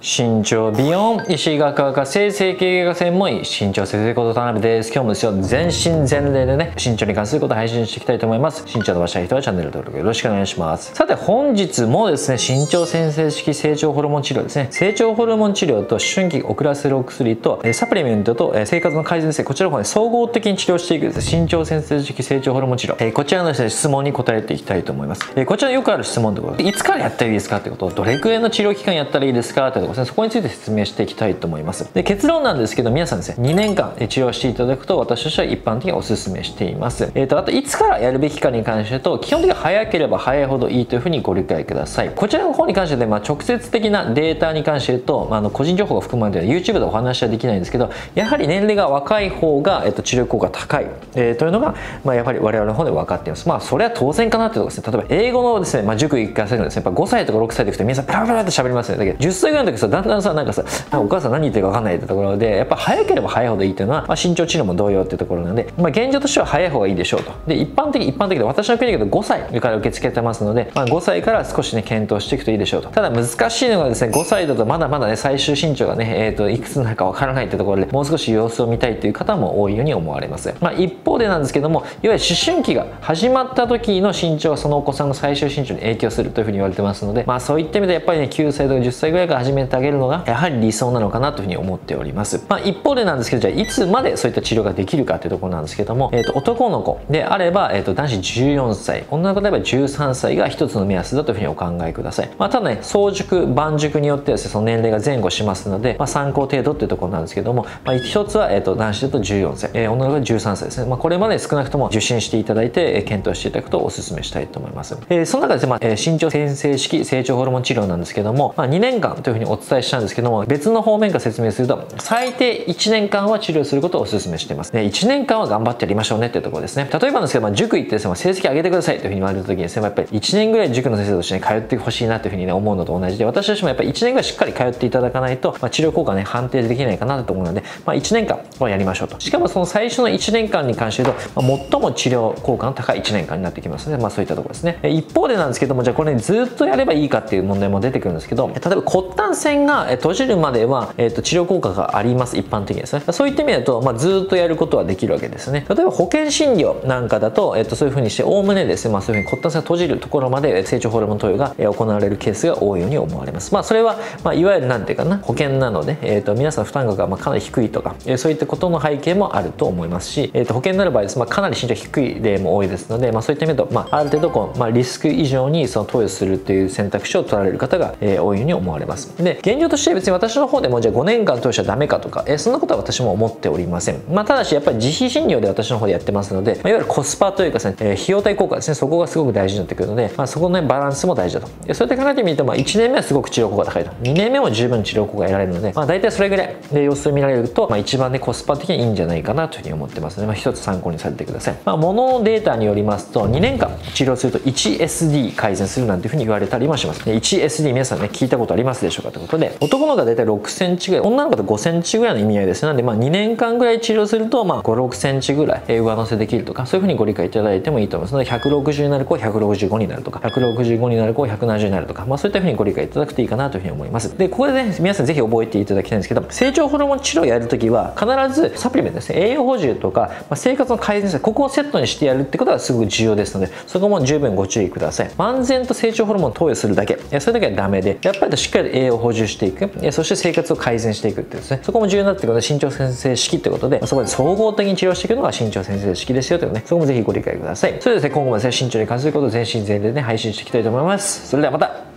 身長美容医師学科生整形外科専門医身長整形こと田辺です。今日もですよ、全身全霊でね身長に関することを配信していきたいと思います。身長伸ばしたい人はチャンネル登録よろしくお願いします。さて本日もですね、身長先生式成長ホルモン治療ですね、成長ホルモン治療と思春期を遅らせるお薬とサプリメントと生活の改善ですね、こちらの方で総合的に治療していくですね、身長先生式成長ホルモン治療、こちらのですね質問に答えていきたいと思います。こちらよくある質問ということで、いつからやったらいいですかってこと、どれくらいの治療期間やったらいいですかってことですね、そこについて説明していきたいと思います。で結論なんですけど、皆さんですね2年間治療していただくと私としては一般的にお勧めしています。あといつからやるべきかに関してと、基本的に早ければ早いほどいいというふうにご理解ください。こちらの方に関してで、直接的なデータに関して言うと、個人情報が含まれている YouTube でお話はできないんですけど、やはり年齢が若い方が、治療効果が高い、というのが、やはり我々の方で分かっています。それは当然かなというところですね。例えば英語のですね、塾行かせるのですね、やっぱ5歳とか6歳でいくと皆さんペラペラって喋りますよね。だけど10歳ぐらいの時さ、だんだんさ、なんかさ、お母さん何言ってるか分かんないってところで、やっぱ早ければ早いほどいいというのは、身長治療も同様っていうところなので、現状としては早い方がいいでしょうと。で一般的で私のクリニックで5歳から受け付けてますので、5歳から少しね検討していくといいでしょうと。ただ難しいのがですね、5歳だとまだまだね最終身長がね、いくつになるかわからないってところで、もう少し様子を見たいという方も多いように思われます。一方でなんですけども、いわゆる思春期が始まった時の身長はそのお子さんの最終身長に影響するというふうに言われてますので、そういった意味でやっぱりね9歳とか10歳ぐらいから始めてあげるのがやはり理想なのかなというふうに思っております。一方でなんですけど、じゃあいつまでそういった治療ができるかというところなんですけども、男の子であれば、男子14歳、女の子であれば13歳が一つの目安だというふうにお考えください。ただね、早熟晩熟によってはですね、その年齢が前後しますので、参考程度っていうところなんですけども、一つは、男子だと14歳、女の子が13歳ですね。これまで少なくとも受診していただいて、検討していただくとお勧めしたいと思います。その中でですね、身長先生式成長ホルモン治療なんですけども、2年間というふうにお伝えしたんですけども、別の方面から説明すると、最低1年間は治療することをお勧めしています。1年間は頑張ってやりましょうねっていうところですね。例えばですけど、塾行ってですね、成績上げてくださいというふうに言われた時にですね、やっぱり1年ぐらい塾の先生として、通ってほしいなというふうに、思うのと同じで、私としてもやっぱり1年ぐらいしっかり通っていただかないと、治療効果ね判定できないかなと思うので、1年間はやりましょうと。しかもその最初の1年間に関して言うと、最も治療効果の高い1年間になってきますので、そういったところですね。一方でなんですけども、じゃあこれ、ね、ずっとやればいいかっていう問題も出てくるんですけど、例えば骨端線が閉じるまでは、治療効果があります。一般的にですね。そういった意味だと、ずっとやることはできるわけですね。例えば保険診療なんかだと、そういうふうにしておおむねですね、そういうふうに骨端線が閉じるところまで成長ホルモン投与が行われるケースが多いように思われます。それは、いわゆるなんていうかな、保険なので、皆さん負担額がかなり低いとか、そういったことの背景もあると思いますし、保険になる場合です、かなり身長低い例も多いですので、そういった意味だと、ある程度リスク以上にその投与するという選択肢を取られる方が、多いように思われます。で現状として別に私の方でもじゃあ5年間投与しちゃダメかとか、そんなことは私も思っておりません。ただしやっぱり自費診療で私の方でやってますので、いわゆるコスパというかですね、費用対効果ですね、そこがすごく大事になってくるので、そこの、バランスも大事だと。そうやって考えてみると、1年目はすごく治療効果高いと、2年目も十分治療効果が得られるので、大体それぐらいで様子を見られると、一番ねコスパ的にいいんじゃないかなというふうに思ってますので、一つ参考にされてください。ものデータによりますと、2年間治療すると 1SD 改善するなんていうふうに言われたりもします。1SD 皆さんね聞いたことありますでしょうかということで、男の子が大体6センチぐらい、女の子だと5センチぐらいの意味合いです。なので2年間ぐらい治療すると5、6センチぐらい上乗せできるとか、そういうふうにご理解いただいてもいいと思いますので、160になる子は165になるとか、165になる子は170になるとか、そういったふうにご理解いただくといいかなというふうに思います。でここでね、皆さんぜひ覚えていただきたいんですけど、成長ホルモン治療をやるときは必ずサプリメントですね、栄養補充とか、生活の改善、ここをセットにしてやるってことがすごく重要ですので、そこも十分ご注意ください。漫然と成長ホルモンを投与するだけ、それだけはダメで、やっぱりしっかり栄養を補充していく、そして生活を改善していくっていうですね、そこも重要になってくるので、身長先生式ってことで、そこで総合的に治療していくのが身長先生式ですよというね、そこもぜひご理解ください。それではですね、今後もですね、身長に関することを全身全霊で、配信していきたいと思います。それではまた。